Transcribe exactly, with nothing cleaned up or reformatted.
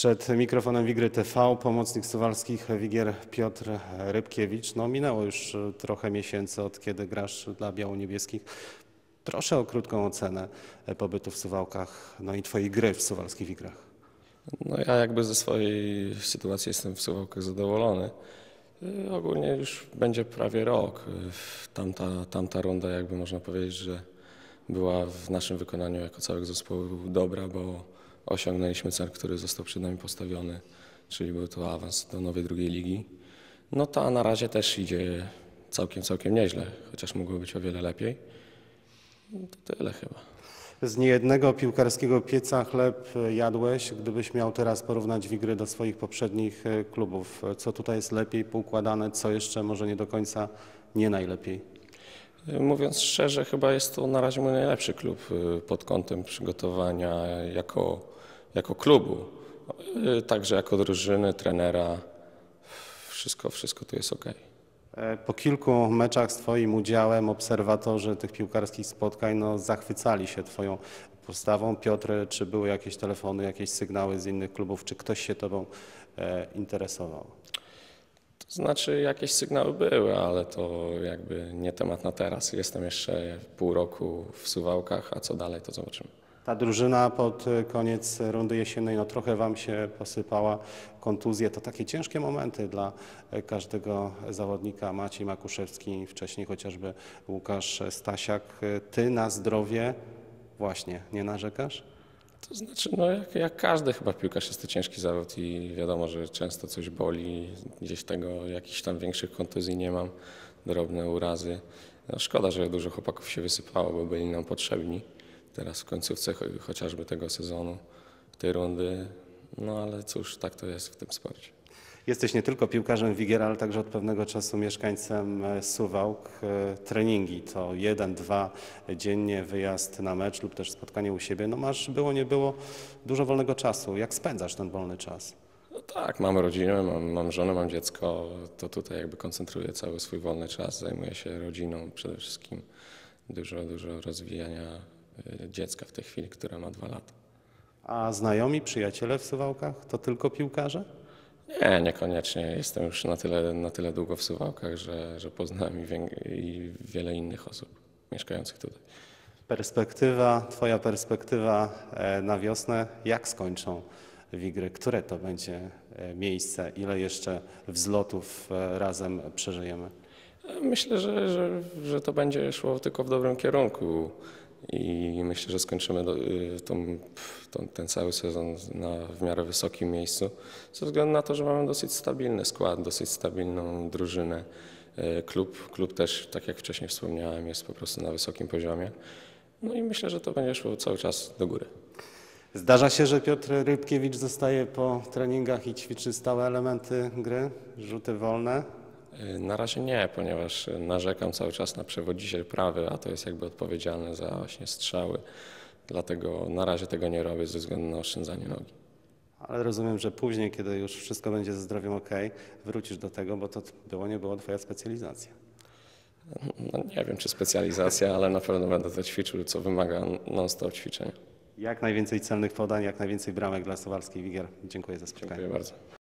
Przed mikrofonem Wigry T V pomocnik suwalskich Wigier Piotr Rybkiewicz. No, minęło już trochę miesięcy, od kiedy grasz dla biało-niebieskich. Proszę o krótką ocenę pobytu w Suwałkach, no i twojej gry w suwalskich Wigrach. No ja jakby ze swojej sytuacji jestem w Suwałkach zadowolony. Ogólnie już będzie prawie rok. Tamta, tamta runda, jakby można powiedzieć, że była w naszym wykonaniu jako całego zespołu dobra, bo osiągnęliśmy cel, który został przed nami postawiony, czyli był to awans do nowej drugiej ligi. No ta na razie też idzie całkiem, całkiem nieźle, chociaż mogło być o wiele lepiej. No to tyle chyba. Z niejednego piłkarskiego pieca chleb jadłeś. Gdybyś miał teraz porównać Wigry do swoich poprzednich klubów, co tutaj jest lepiej poukładane, co jeszcze może nie do końca nie najlepiej? Mówiąc szczerze, chyba jest to na razie mój najlepszy klub pod kątem przygotowania jako, jako klubu. Także jako drużyny, trenera, wszystko, wszystko tu jest ok. Po kilku meczach z twoim udziałem obserwatorzy tych piłkarskich spotkań no, zachwycali się twoją postawą. Piotr, czy były jakieś telefony, jakieś sygnały z innych klubów, czy ktoś się tobą e, interesował? To znaczy jakieś sygnały były, ale to jakby nie temat na teraz. Jestem jeszcze pół roku w Suwałkach, a co dalej, to zobaczymy. Ta drużyna pod koniec rundy jesiennej no, trochę wam się posypała, kontuzje. To takie ciężkie momenty dla każdego zawodnika. Maciej Makuszewski, wcześniej chociażby Łukasz Stasiak. Ty na zdrowie właśnie nie narzekasz? To znaczy, no jak, jak każdy chyba piłkarz jest to ciężki zawód i wiadomo, że często coś boli, gdzieś tego jakichś tam większych kontuzji nie mam, drobne urazy. No szkoda, że dużo chłopaków się wysypało, bo byli nam potrzebni teraz w końcówce chociażby tego sezonu, tej rundy, no ale cóż, tak to jest w tym sporcie. Jesteś nie tylko piłkarzem Wigier, ale także od pewnego czasu mieszkańcem Suwałk. Treningi to jeden, dwa dziennie, wyjazd na mecz lub też spotkanie u siebie. No masz, było nie było, dużo wolnego czasu. Jak spędzasz ten wolny czas? No tak, mam rodzinę, mam, mam żonę, mam dziecko, to tutaj jakby koncentruję cały swój wolny czas, zajmuję się rodziną przede wszystkim, dużo, dużo rozwijania dziecka w tej chwili, która ma dwa lata. A znajomi, przyjaciele w Suwałkach to tylko piłkarze? Nie, niekoniecznie. Jestem już na tyle, na tyle długo w Suwałkach, że, że poznałem i, i wiele innych osób mieszkających tutaj. Perspektywa, twoja perspektywa na wiosnę, jak skończą Wigry? Które to będzie miejsce? Ile jeszcze wzlotów razem przeżyjemy? Myślę, że, że, że to będzie szło tylko w dobrym kierunku i myślę, że skończymy do, tą, tą, ten cały sezon na w miarę wysokim miejscu, ze względu na to, że mamy dosyć stabilny skład, dosyć stabilną drużynę. Klub, klub też, tak jak wcześniej wspomniałem, jest po prostu na wysokim poziomie. No i myślę, że to będzie szło cały czas do góry. Zdarza się, że Piotr Rybkiewicz zostaje po treningach i ćwiczy stałe elementy gry, rzuty wolne? Na razie nie, ponieważ narzekam cały czas na przewodziciel prawy, a to jest jakby odpowiedzialne za właśnie strzały. Dlatego na razie tego nie robię ze względu na oszczędzanie nogi. Ale rozumiem, że później, kiedy już wszystko będzie ze zdrowiem ok, wrócisz do tego, bo to było nie było twoja specjalizacja. No nie wiem, czy specjalizacja, ale na pewno będę to ćwiczył, co wymaga non-stop ćwiczenia. Jak najwięcej celnych podań, jak najwięcej bramek dla suwalskich Wigier. Dziękuję za spotkanie. Dziękuję bardzo.